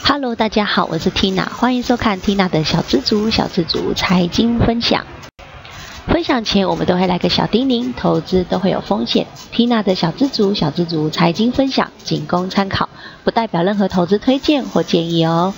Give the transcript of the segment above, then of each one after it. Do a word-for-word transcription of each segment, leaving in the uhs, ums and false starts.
Hello， 大家好，我是 Tina， 欢迎收看 Tina 的小资族小资族财经分享。分享前我们都会来个小叮咛，投资都会有风险。Tina 的小资族小资族财经分享仅供参考，不代表任何投资推荐或建议哦。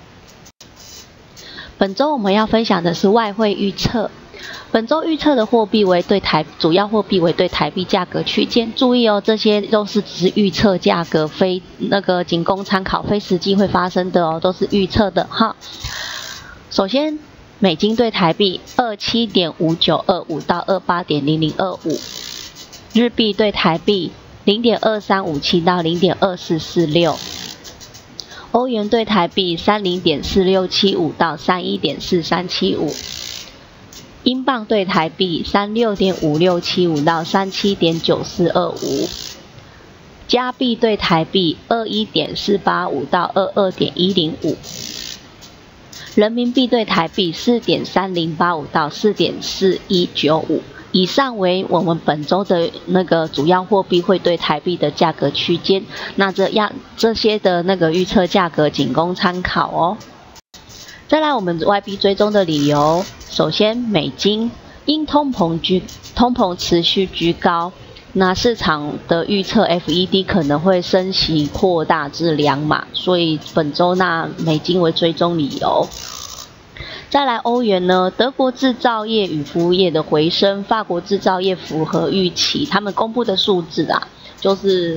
本周我们要分享的是外汇预测。本周预测的货币为对台主要货币为对台币价格区间，注意哦，这些都是只是预测价格，非那个仅供参考，非实际会发生的哦，都是预测的哈。首先，美金对台币二七点五九二五到二八点零零二五，日币对台币零点二三五七到零点二四四六，欧元对台币三零点四六七五到三一点四三七五。英镑对台币三六点五六七五到三七点九四二五，加币对台币二一点四八五到二二点一零五，人民币对台币四点三零八五到四点四一九五。以上为我们本周的那个主要货币会对台币的价格区间，那这样这些的那个预测价格仅供参考哦。再来，我们外币追踪的理由。首先，美金因通膨居通膨持续居高，那市场的预测 F E D 可能会升息扩大至两码，所以本周那美金为追踪理由。再来，欧元呢，德国制造业与服务业的回升，法国制造业符合预期，他们公布的数字啊，就是。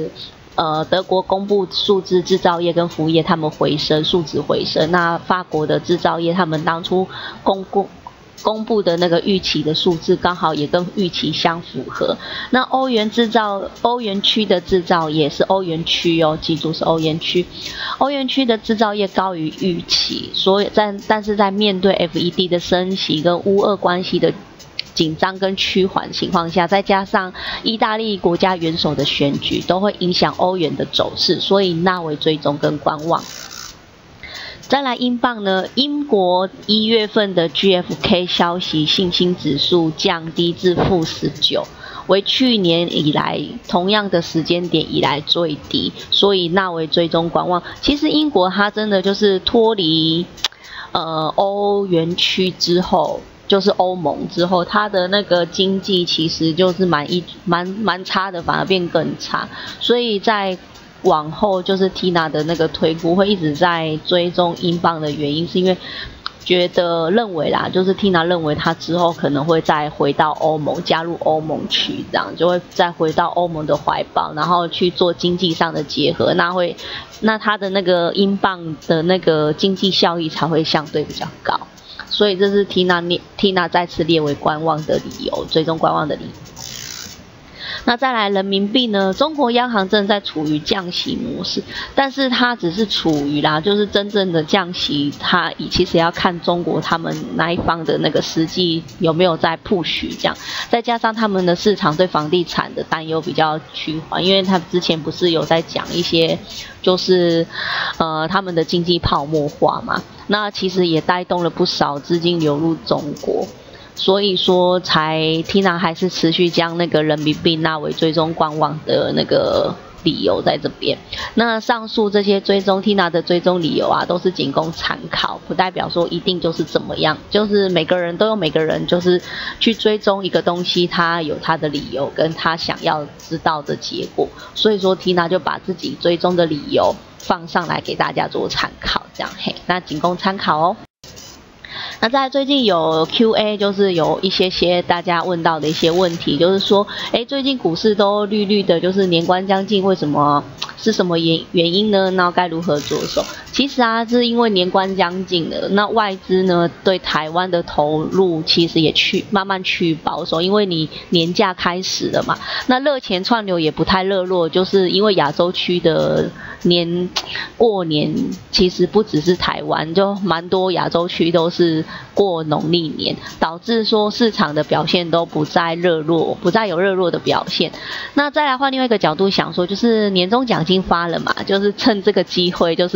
呃，德国公布数字，制造业跟服务业他们回升，数值回升。那法国的制造业，他们当初公布公布的那个预期的数字，刚好也跟预期相符合。那欧元制造，欧元区的制造业是欧元区哦，记住是欧元区，欧元区的制造业高于预期，所以在但是在面对 F E D 的升息跟乌俄关系的紧张跟趋缓情况下，再加上意大利国家元首的选举，都会影响欧元的走势，所以纳为追踪跟观望。再来英镑呢，英国一月份的 G F K 消息信心指数降低至负十九，为去年以来同样的时间点以来最低，所以纳为追踪观望。其实英国它真的就是脱离呃欧元区之后。就是欧盟之后，它的那个经济其实就是蛮一蛮蛮差的，反而变更差。所以在往后就是 Tina 的那个推估会一直在追踪英镑的原因，是因为觉得认为啦，就是 Tina 认为它之后可能会再回到欧盟，加入欧盟区，这样就会再回到欧盟的怀抱，然后去做经济上的结合，那会那它的那个英镑的那个经济效益才会相对比较高。所以这是 Tina Tina 再次列为观望的理由，追踪观望的理由。那再来人民币呢？中国央行正在处于降息模式，但是它只是处于啦，就是真正的降息，它其实要看中国他们那一方的那个实际有没有在 push 这样，再加上他们的市场对房地产的担忧比较趋缓，因为他之前不是有在讲一些，就是呃他们的经济泡沫化嘛，那其实也带动了不少资金流入中国。所以说才 Tina 还是持续将那个人民币纳为追踪观望的那个理由在这边。那上述这些追踪 Tina 的追踪理由啊，都是仅供参考，不代表说一定就是怎么样，就是每个人都有每个人就是去追踪一个东西，他有他的理由跟他想要知道的结果。所以说 Tina 就把自己追踪的理由放上来给大家做参考，这样嘿，那仅供参考哦。那在最近有 Q A， 就是有一些些大家问到的一些问题，就是说，哎，最近股市都绿绿的，就是年关将近，为什么是什么原原因呢？那该如何着手？其实啊，是因为年关将近了，那外资呢对台湾的投入其实也去慢慢趋保守，因为你年假开始了嘛，那热钱串流也不太热络，就是因为亚洲区的年过年其实不只是台湾，就蛮多亚洲区都是过农历年，导致说市场的表现都不再热络，不再有热络的表现。那再来换另外一个角度想说，就是年终奖金发了嘛，就是趁这个机会就是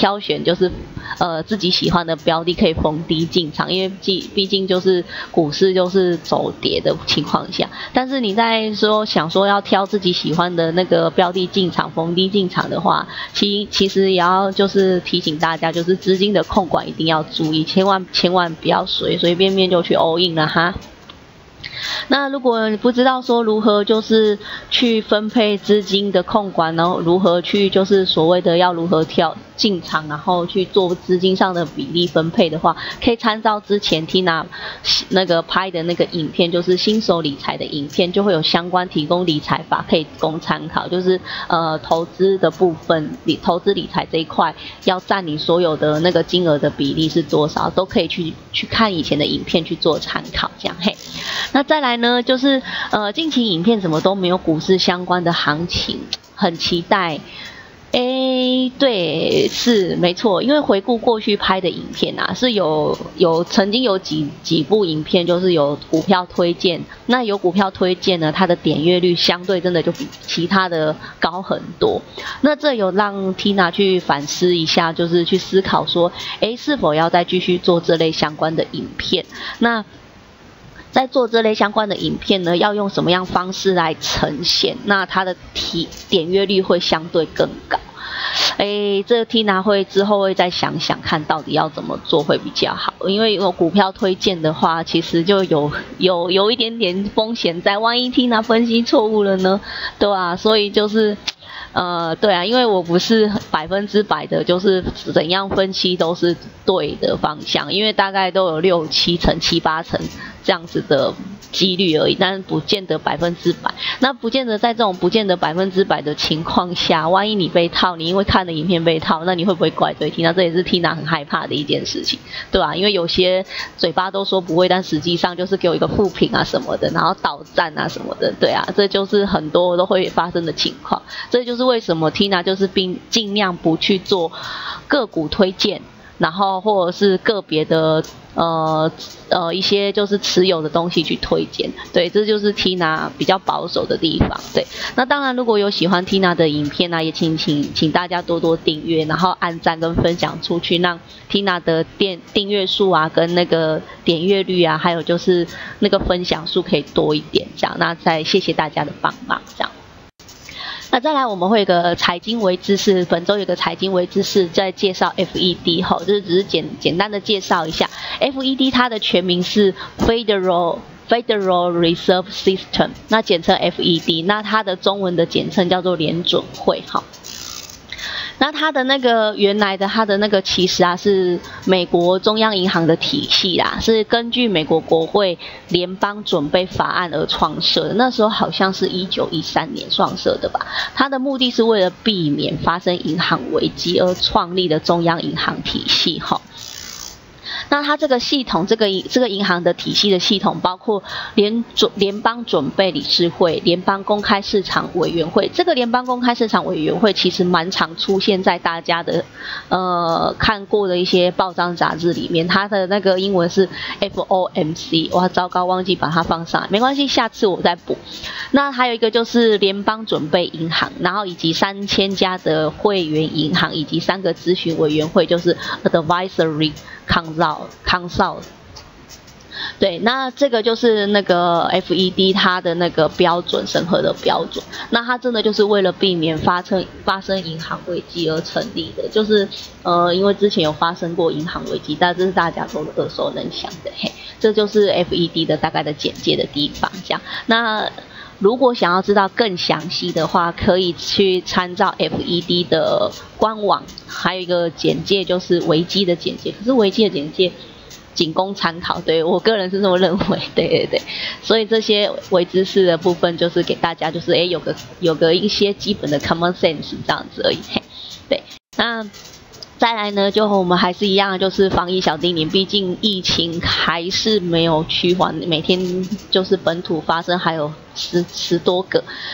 挑选就是呃自己喜欢的标的可以逢低进场，因为毕毕竟就是股市就是走跌的情况下，但是你在说想说要挑自己喜欢的那个标的进场逢低进场的话，其其实也要就是提醒大家，就是资金的控管一定要注意，千万千万不要随随便便就去 all in 了哈。那如果你不知道说如何就是去分配资金的控管，然后如何去就是所谓的要如何挑进场，然后去做资金上的比例分配的话，可以参照之前 Tina 那个拍的那个影片，就是新手理财的影片，就会有相关提供理财法可以供参考，就是呃投资的部分，理投资理财这一块要占你所有的那个金额的比例是多少，都可以去去看以前的影片去做参考，这样嘿。那再来呢，就是呃近期影片怎么都没有股市相关的行情，很期待。诶，对，是没错，因为回顾过去拍的影片啊，是有有曾经有几几部影片，就是有股票推荐，那有股票推荐呢，它的点阅率相对真的就比其他的高很多。那这有让 Tina 去反思一下，就是去思考说，诶，是否要再继续做这类相关的影片？那在做这类相关的影片呢，要用什么样方式来呈现？那它的体点阅率会相对更高。哎，这个 Tina 会之后会再想想看到底要怎么做会比较好，因为有股票推荐的话，其实就有有有一点点风险在，万一 Tina 分析错误了呢，对吧、啊？所以就是。呃，对啊，因为我不是百分之百的，就是怎样分析都是对的方向，因为大概都有六七成、七八成这样子的几率而已，但是不见得百分之百。那不见得在这种不见得百分之百的情况下，万一你被套，你因为看了影片被套，那你会不会怪罪 Tina？ 这也是 Tina 很害怕的一件事情，对吧、啊？因为有些嘴巴都说不会，但实际上就是给我一个负评啊什么的，然后倒赞啊什么的，对啊，这就是很多都会发生的情况，这就是。为什么 Tina 就是并尽量不去做个股推荐，然后或者是个别的呃呃一些就是持有的东西去推荐，对，这就是 Tina 比较保守的地方。对，那当然如果有喜欢 Tina 的影片呢、啊，也请请请大家多多订阅，然后按赞跟分享出去，让 Tina 的订订阅数啊跟那个点阅率啊，还有就是那个分享数可以多一点，这样。那再谢谢大家的帮忙，这样。那再来，我们会有个财经微知识，本周有个财经微知识在介绍 F E D 哈，就是只是简简单的介绍一下 F E D， 它的全名是 Federal Federal Reserve System， 那简称 F E D， 那它的中文的简称叫做联准会哈。那它的那个原来的它的那个其实啊是美国中央银行的体系啦，是根据美国国会联邦准备法案而创设的，那时候好像是一九一三年创设的吧。它的目的是为了避免发生银行危机而创立的中央银行体系哈。那它这个系统，这个这个银行的体系的系统，包括联准联邦准备理事会、联邦公开市场委员会。这个联邦公开市场委员会其实蛮常出现在大家的呃看过的一些报章杂志里面。它的那个英文是 F O M C， 哇，糟糕，忘记把它放上来，没关系，下次我再补。那还有一个就是联邦准备银行，然后以及三千家的会员银行，以及三个咨询委员会，就是 Advisory Consult Consult。对，那这个就是那个 F E D 它的那个标准审核的标准，那它真的就是为了避免发生发生银行危机而成立的，就是呃，因为之前有发生过银行危机，但这是大家都耳熟能详的，嘿，这就是 F E D 的大概的简介的地方，这样。那如果想要知道更详细的话，可以去参照 F E D 的官网，还有一个简介就是危机的简介，可是危机的简介仅供参考，对我个人是这么认为，对对对，所以这些微知识的部分就是给大家就是诶有个有个一些基本的 common sense 这样子而已，对，那。再来呢，就和我们还是一样，就是防疫小叮咛。毕竟疫情还是没有趋缓，每天就是本土发生还有十十多个。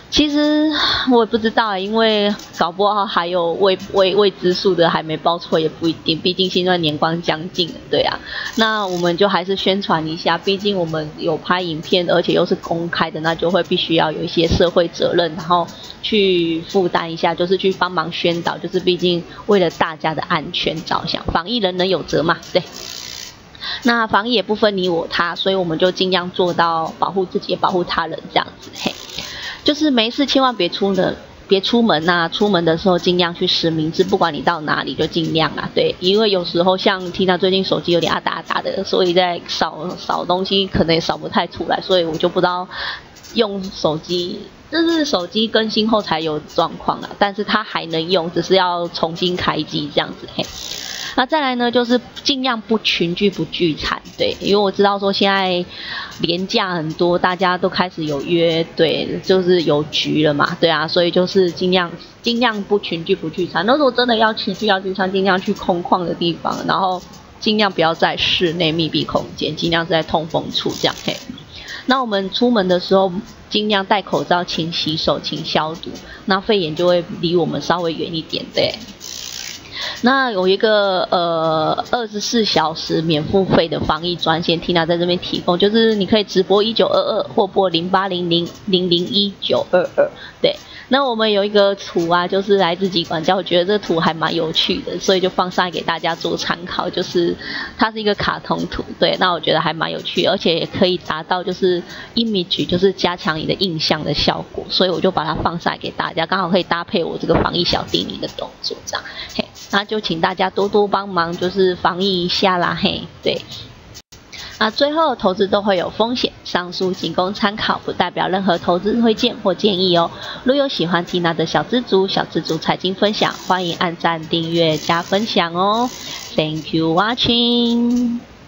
其实我也不知道，因为搞不好还有未未未知数的还没报出来也不一定，毕竟现在年关将近了，对啊。那我们就还是宣传一下，毕竟我们有拍影片，而且又是公开的，那就会必须要有一些社会责任，然后去负担一下，就是去帮忙宣导，就是毕竟为了大家的安全着想，防疫人人有责嘛，对。那防疫也不分你我他，所以我们就尽量做到保护自己，也保护他人，这样子，嘿。就是没事千万别出门，别出门呐、啊！出门的时候尽量去实名制，不管你到哪里就尽量啊。对，因为有时候像Tina最近手机有点啊打啊打的，所以在扫扫东西可能也扫不太出来，所以我就不知道用手机，就是手机更新后才有状况啊。但是它还能用，只是要重新开机这样子嘿。那再来呢，就是尽量不群聚不聚餐，对，因为我知道说现在连假很多，大家都开始有约，对，就是有局了嘛，对啊，所以就是尽量尽量不群聚不聚餐。那如果真的要群聚要聚餐，尽量去空旷的地方，然后尽量不要在室内密闭空间，尽量是在通风处这样嘿。那我们出门的时候尽量戴口罩，勤洗手，勤消毒，那肺炎就会离我们稍微远一点，对。那有一个呃二十四小时免付费的防疫专线 ，Tina 在这边提供，就是你可以直拨一九二二或拨零八零零零零一九二二，对。那我们有一个图啊，就是来自疾管教，我觉得这个图还蛮有趣的，所以就放上来给大家做参考。就是它是一个卡通图，对，那我觉得还蛮有趣的，而且也可以达到就是 image， 就是加强你的印象的效果，所以我就把它放上来给大家，刚好可以搭配我这个防疫小叮咛的动作，这样，嘿，那就请大家多多帮忙，就是防疫一下啦，嘿，对。那最后投资都会有风险，上述仅供参考，不代表任何投资推荐或建议哦。如有喜欢Tina的小资族、小资族财经分享，欢迎按赞、订阅、加分享哦。Thank you watching.